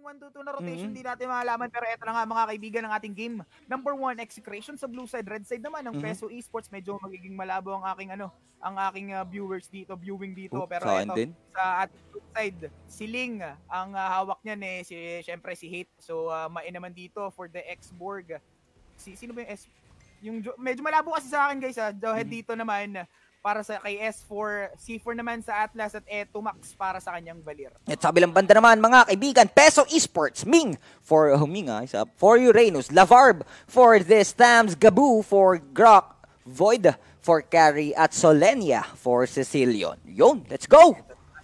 1-2-2 na rotation, di natin malalaman. Pero eto na nga mga kaibigan ng ating game. Number 1, Execration sa blue side. Red side naman ng Peso Esports. Medyo magiging malabo ang aking ang aking viewing dito. Pero eto, sa ating blue side, si Ling, ang hawak niyan syempre si Hate. So, main naman dito for the X-Borg. Sino ba yung S? Medyo malabo kasi sa akin guys, Jawhead dito naman para sa kay S4, C4 naman sa Atlas at Eto Max para sa kanyang Valir. At sa bilang banda naman mga kaibigan, Peso Esports, Ming for for Uranus, Lavarb for this Tams, Gabu for Grok, Void for Carry at Solenia for Cecilion. Yun, let's go!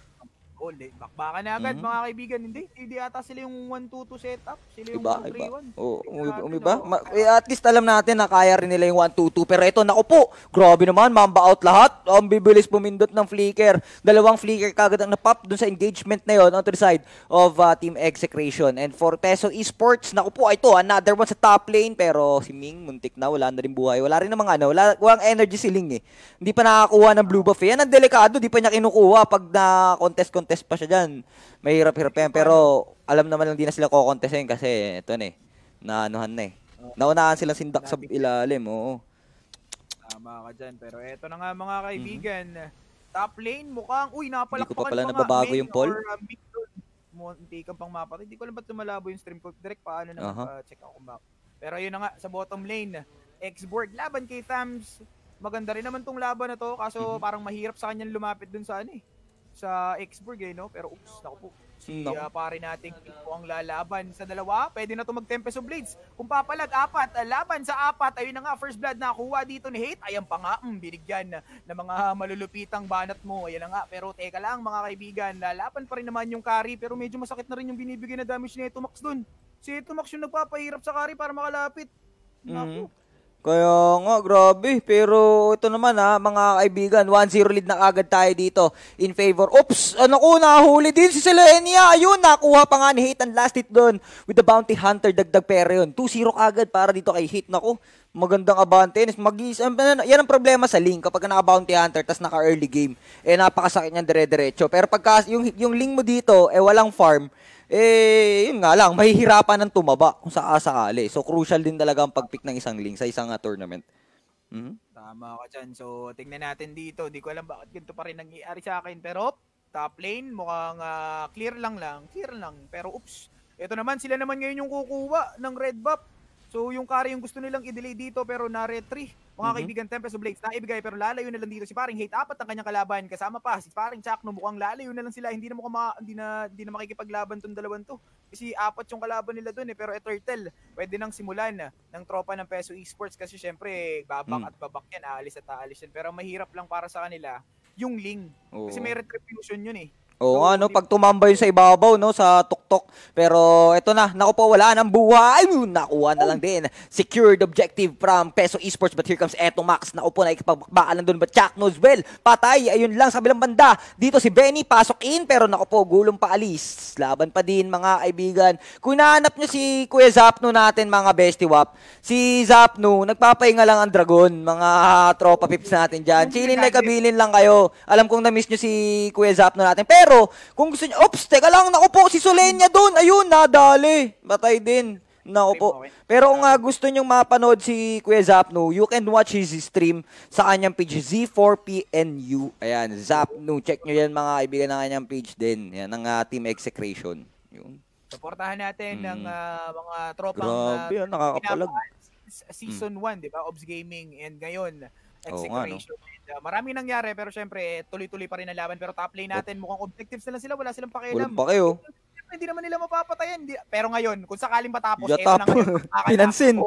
Bakbakan na agad mga kaibigan. Hindi ata sila yung 1-2-2 setup. Sila yung 1-3-1. Umiba. At least alam natin na kaya rin nila yung 1-2-2. Pero ito, naku po, grabe naman, mamba out lahat. Ang bibilis pumindot ng flicker. Dalawang flicker kagad ang napop dun sa engagement na yun on to the side of Team Execration. And for Peso Esports, naku po, ito, another one sa top lane. Pero si Ming, muntik na, wala na rin buhay. Wala rin namang walang energy si Ling eh. Hindi pa nakakuha ng blue buff. Yan ang delikado, di pa niya kinukuha pag na-contest pa siya dyan. Mahirap-hirap yan. Pero alam naman lang di na sila kukontestin kasi ito naanuhan na naunahan silang sindak sa ilalim. Oo. Tama ka dyan. Pero eto na nga mga kaibigan. Top lane mukhang, napalakpakan hindi ko pa pala nababago yung poll. Munti kang pang mapatay. Hindi ko alam ba't tumalabo yung stream ko. Direct paano na check ako kung bakit. Pero yun na nga, sa bottom lane, X-Borg laban kay Tams. Maganda rin naman tong laban na to. Kaso parang mahirap sa kanyang lumapit dun sa sa X-Borg no? Pero naku po. Pare nating po ang lalaban sa dalawa. Pwede na to mag-Tempest of Blades. Kung papalag, 4. Laban sa 4. Ayun na nga, first blood na kuha dito ni Hate. Ayan pa nga, binigyan ng mga malulupitang banat mo. Ayan na nga. Pero teka lang mga kaibigan, lalaban pa rin naman yung carry. Pero medyo masakit na rin yung binibigay na damage ni Eto Max dun. Si Eto Max yung nagpapahirap sa carry para makalapit. Naku. Kaya nga, grabe. Pero ito naman mga kaibigan, 1-0 lead na agad tayo dito in favor. Oops! Nahuli din si Selenia. Ayun, nakuha pa nga ni Hate ang last hit doon with the Bounty Hunter, dagdag pera yun. 2-0 agad para dito kay Hate. Naku, magandang abante. Yan ang problema sa Link. Kapag naka-Bounty Hunter, tas naka-early game, napakasakit niyan dire-diretso. Pero pagka yung Link mo dito, walang farm, yun nga lang, mahihirapan ng tumaba kung sakali. So, crucial din talaga ang pag-pick ng isang Link sa isang tournament. Tama ka dyan. So, tingnan natin dito. Di ko alam bakit ganito pa rin nangyayari sa akin. Pero, top lane, mukhang clear lang. Pero, oops. Ito naman, sila naman ngayon yung kukuha ng red buff. So, yung carry yung gusto nilang i-delay dito, pero na-retry. Mga kaibigan, Tempest of Blades, naibigay, pero lalayo na lang dito si paring Hate. 4 ang kanyang kalaban. Kasama pa, si paring Chakno, mukhang lalayo na lang sila. Hindi na makikipaglaban tong dalawan to. Kasi 4 yung kalaban nila dun Pero Turtle, pwede nang simulan ng tropa ng Peso Esports. Kasi syempre, babak at babak yan. Aalis at aalis yan. Pero mahirap lang para sa kanila, yung Ling. Kasi may retribution yun Oo nga, pag tumambay sa ibabaw, sa tuktok. Pero ito na, naku po, wala nang buhay. Nakuha na lang din. Secured objective from Peso Esports, but here comes Eto Max. Naku po, nakikipagbakbakan lang doon, but Chuck knows well. Patay, ayun lang, sa bilang banda. Dito si Benny, pasok in, pero naku po, gulong pa alis. Laban pa din, mga kaibigan. Kung nahanap nyo si Kuya Zapno natin, mga bestiwap, si Zapno, nagpapahinga lang ang dragon, mga tropa pips natin dyan. Chilin like kabilin lang kayo. Alam kong na-miss nyo si Kuya Zapno natin, pero kung gusto niyo, teka lang, naku po, si Solenia doon. Ayun, nadali. Batay din. Naku po. Pero kung gusto niyo mapanood si Kuya Zapno, you can watch his stream sa kanyang page, Z4PNU. Ayan, Zapno. Check nyo yan mga kaibigan ng kanyang page din. Yan, ng Team Execration. Yun. Supportahan natin ng mga tropang nakakapalag. Season 1, di ba? Obs Gaming. And ngayon, Execration. Marami nangyari pero syempre tuloy-tuloy pa rin ang laban pero top lane natin mukhang objectives na lang sila, wala silang pakialam. Wala pa kayo. Hindi naman nila mapapatayan. Pero ngayon, kung sakaling matapos, ito na ngayon. Pinansin.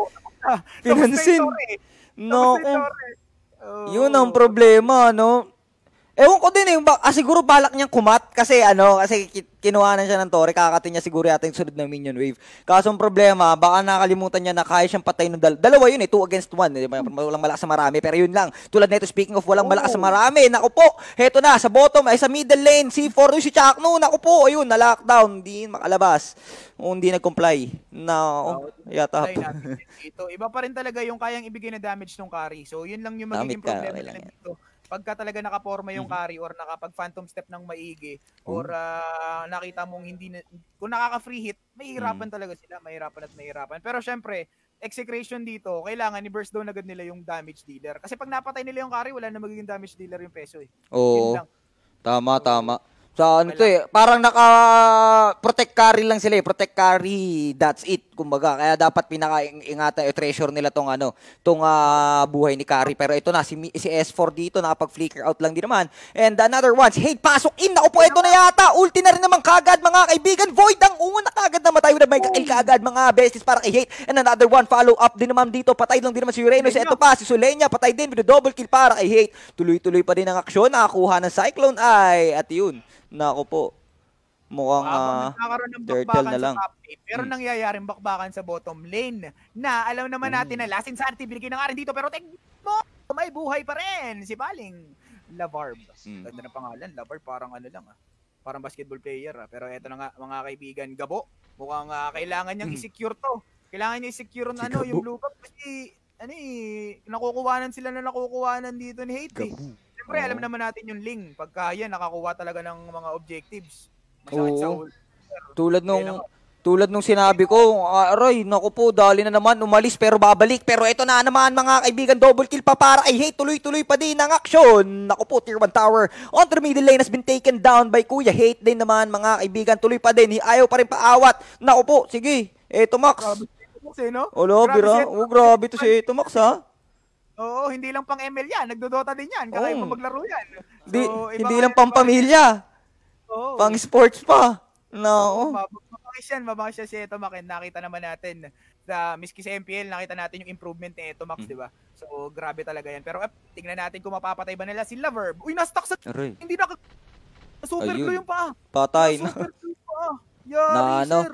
Yun ang problema, Ewan ko din siguro balak niyang kumat kasi kasi kinuhanan siya ng Torre, kakati niya siguro yata yung sunod na minion wave. Kaso ang problema, baka nakalimutan niya na kaya siyang patay ng dalawa yun 2 against 1, walang malakas sa marami, pero yun lang. Tulad nito, speaking of walang malakas sa marami, naku po, heto na, sa bottom, sa middle lane, C4 yung si Chakno, naku po, ayun, na-lockdown, hindi makalabas. Hindi nag-comply. Yata. Iba pa rin talaga yung kayang ibigay na damage ng carry. So, yun lang yung magiging problema nila dito. pagka talaga nakaporma yung carry or nakapag phantom step ng maigi or nakita mong kung nakaka-free hit, mahihirapan talaga sila, mahirapan. Pero syempre, execration dito, kailangan i-burst down agad nila yung damage dealer. Kasi pag napatay nila yung carry, wala na magiging damage dealer yung Peso eh. Oo. Yun lang. Tama. So, ano to parang naka-protect carry lang sila eh. Protect carry, that's it. Kumbaga, kaya dapat pinaka-ingatan, treasure nila tong buhay ni carry. Pero ito na, si S4 dito, nakapag-flicker out lang din naman. And another one, si Hate pasok in. Naku po, ito na yata. Ulti na rin naman kagad, mga kaibigan. Void ang una kagad na matay. May kakill kagad, mga besties para kay Hate. And another one, follow up din naman dito. Patay lang din naman si Uranus. Ito pa, si Solenia, patay din with a double kill para kay Hate. Tuloy-tuloy pa din ang aksyon. Nakakuha ng Cyclone Eye. At yun. Nako po. Mukhang turtle na lang. Pero nangyayaring bakbakan sa bottom lane na alam naman natin na last insanity binigay ng Aren dito pero may buhay pa rin si Baling Lavarb. Ganda ng pangalan, Lavarb parang parang basketball player pero eto na nga mga kaibigan, Gabo. Mukhang kailangan niyang i-secure to. Kailangan niya i-secure yung blue cup kasi nakukuhanan dito ni Hate. Siyempre, alam naman natin yung Ling. Pagka yan, nakakuha talaga ng mga objectives. Masakit sa ulo. Tulad nung sinabi ko, aray, naku po, dali na naman, umalis pero babalik. Pero ito na naman mga kaibigan, double kill pa para kay Hate. Tuloy-tuloy pa din ang aksyon. Naku po, tier 1 tower on the middle lane has been taken down by Kuya Hate din naman mga kaibigan. Tuloy pa din, ayaw pa rin paawat. Naku po, sige, eto Max. Grabe to si eto Max ha. Oo, hindi lang pang ML yan. Nagdodota din yan. Kakaiba maglaro yan. So, hindi lang pang pamilya. Pang sports pa. No. Mabangis siya si Etomac. Nakita naman natin miski sa MPL, nakita natin yung improvement ni Etomac, di ba? So, grabe talaga yan. Pero tingnan natin kung mapapatay ba nila si Laverb. Uy, na-stuck sa... Hindi super glue yung paa. Patay na. Super glue yung paa. Yari, sir.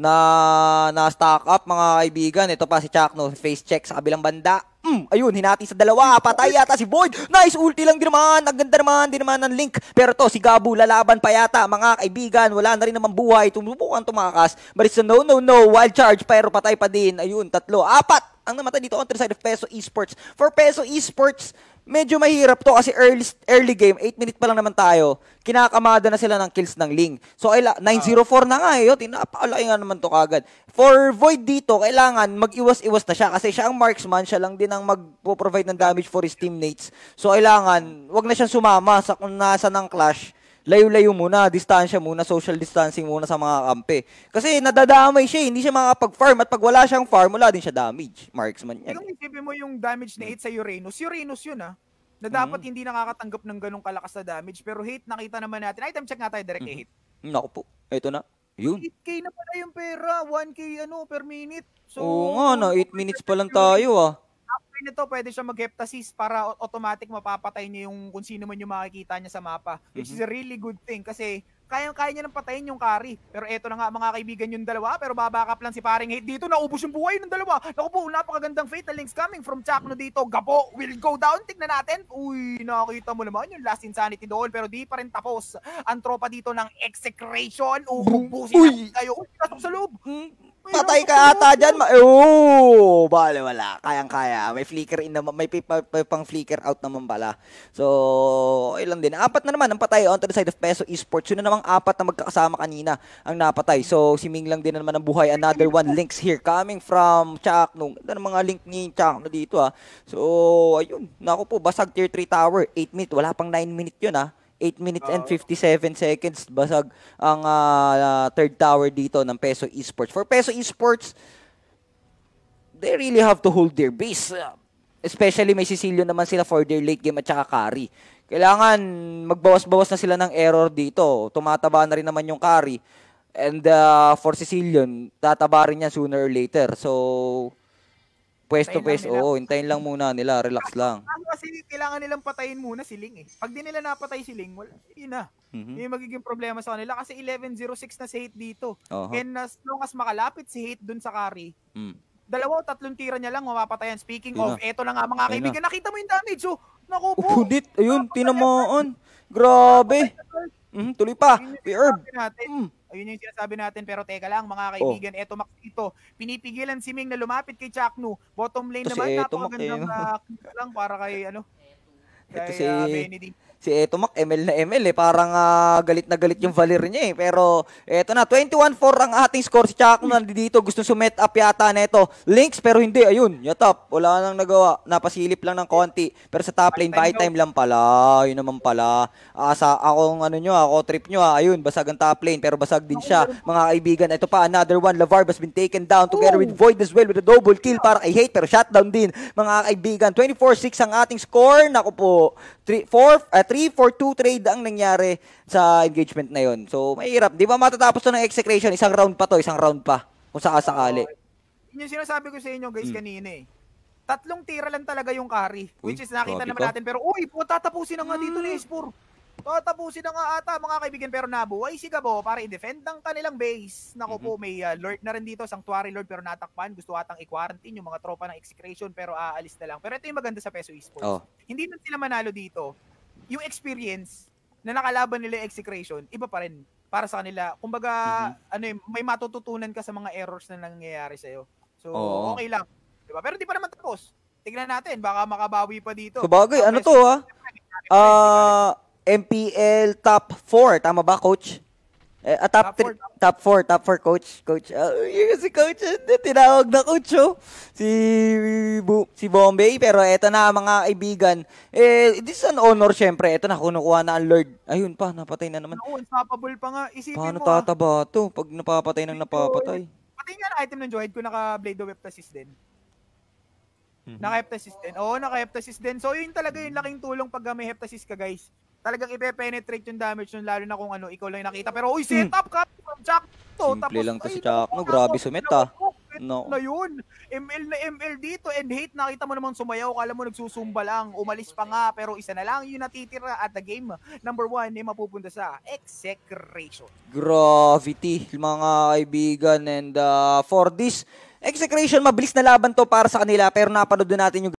Na-stack up mga kaibigan. Ito pa si Chakno, face check sa kabilang banda. Ayun, hinati sa dalawa. Patay yata si Void. Nice ulti lang din naman. Ang ganda naman din naman ng Link. Pero to, si Gabu, lalaban pa yata mga kaibigan. Wala na rin naman buhay. Tumubukan tumakas. But it's a no. Wild charge. Pero patay pa din. Ayun, 3, 4 ang namatay dito on the side of Peso Esports. For Peso Esports, medyo mahirap to kasi early game, 8 minutes pa lang naman tayo. Kinakamada na sila ng kills ng Ling. So, 904 na nga eh. Napakalaki nga naman to kagad. For Void dito, kailangan mag-iwas-iwas na siya kasi siya ang marksman. Siya lang din ang magpo-provide ng damage for his teammates. So, kailangan, wag na siyang sumama sa kung nasa ng clash. Layo-layo muna, distansya muna, social distancing muna sa mga kampe. Kasi nadadamay siya, hindi siya makapag-farm at pag wala siyang farm, wala din siya damage. Marksman yan. Kung isipin mo yung damage ni Hate sa Uranus yun na dapat hindi nakakatanggap ng ganong kalakas na damage. Pero Hate, nakita naman natin. Item check nga tayo direct kay Hate. Naku po, ito na. Yun. 8K na pala yung pera, 1K per minute. So, oo nga, 8 minutes pa lang tayo After nito, pwede siya mag-heptasis para automatic mapapatay niya yung kung sino man yung makikita niya sa mapa. Which is a really good thing kasi kaya niya nang patayin yung carry. Pero eto na nga mga kaibigan yung dalawa, pero babackup lang si paring Hate dito, naubos yung buhay ng dalawa. Naku po, napakagandang fatal links coming from Chakno dito. Gabo will go down, tignan natin. Uy, nakakita mo naman yung last insanity doon, pero di pa rin tapos. Ang tropa dito ng execration, ubusin kayo. Uy, nasok sa loob. Patay ka ata dyan. Bale, wala. Kayang-kaya. May flicker in naman. May pang flicker out naman pala. So, okay lang din. 4 na naman ang patay on to the side of Peso Esports. Yun na namang 4 na magkakasama kanina ang napatay. So, si Ming lang din naman ang buhay. Another one links here coming from Chakno. Ganda ng mga link ni Chakno dito So, ayun. Naku po, basag tier 3 tower. 8 minutes. Wala pang 9 minutes yun 8 minutes and 57 seconds basag ang third tower dito ng Peso Esports. For Peso Esports, they really have to hold their base. Especially may Sicilian naman sila for their late game at saka carry. Kailangan magbawas-bawas na sila ng error dito. Tumataba na rin naman yung carry. And for Sicilian, tataba rin yan sooner or later. So, pwesto, hintayin lang muna nila, relax lang. Kasi kailangan nilang patayin muna si Ling Pag di nila napatay si Ling, yun na. Yung magiging problema sa kanila kasi 11-06 na si Hate dito. And as long as makalapit si Hate dun sa carry, 2-3 tira niya lang mapapatayan. Speaking of, eto na nga mga kaibigan, nakita mo yung damage naku po. Punit, ayun, tinamaan. Grabe. Tuloy pa, P-Herb. Ayun yung sinasabi natin, pero teka lang mga kaibigan, eto Max dito, pinipigilan si Ming na lumapit kay Chakno. Bottom lane naman, napakagandang lang para kay Ito Kay, si Benny. si Etomac, ML na ML eh. Parang galit na galit yung Valir niya eh. Pero eto na, 21-4 ang ating score. Si Chakno nandito, gusto sumet up yata neto. Links pero hindi, ayun, yatap. Wala nang nagawa. Napasilip lang ng konti. Pero sa top lane, buy time lang pala. Yun naman pala. Sa akong ako trip nyo ayun, basag ang top lane. Pero basag din siya, mga kaibigan. Ito pa, another one. Lavarb has been taken down together with Void as well with a double kill para kay Hate. Pero shutdown din, mga kaibigan. 24-6 ang ating score. Naku po, 3-4-2 trade ang nangyari sa engagement na yon. So, mahirap. Di ba matatapos to ng execration? Isang round pa to, isang round pa. Kung sakasakali. Yung sinasabi ko sa inyo guys kanina eh. 3 tira lang talaga yung carry. Which is nakita naman natin. Pero uy, tatapusin na nga dito ni Espor. Tatapusin na nga ata mga kaibigan. Pero nabuhay si Gabo para i-defend ang kanilang base. Naku po, may lord na rin dito. Sanctuary Lord pero natakpan. Gusto atang i-quarantine yung mga tropa ng execration pero aalis na lang. Pero ito yung maganda sa Peso Esports. Hindi na sila manalo dito. Yung experience na nakalaban nila yung execration, iba pa rin para sa kanila. Kumbaga, may matututunan ka sa mga errors na nangyayari sa'yo. So, okay lang. Diba? Pero di pa naman tapos. Tignan natin, baka makabawi pa dito. So, bagay, ano to MPL top 4, tama ba, coach? Top 4, coach. Yung si coach, tinawag na coach, si Bombay. Pero eto na, mga kaibigan. This is an honor, syempre. Eto na, kunukuha na ang Lord. Ayun pa, napatay na naman. Unstoppable pa nga. Isipin paano mo, tataba to pag napapatay ng napapatay? Pati nga na item ng Joyd ko, naka-Blade of Heptasis din. Naka-Heptasis din. Oo, naka-Heptasis din. So, yun talaga yung laking tulong pag may Heptasis ka, guys. Talagang ipe-penetrate yung damage nun, lalo na kung ikaw lang nakita. Pero uy, set up ka from Chakno. Simple lang to si Chakno. Grabe sumit No. Na yun. ML na ML dito and Hate, nakita mo naman sumayaw. Kala mo nagsusumba lang. Umalis pa nga. Pero isa na lang yung natitira at the game. Number 1 ay mapupunta sa execration. Gravity, mga kaibigan. And for this execration, mabilis na laban to para sa kanila. Pero napanood natin yung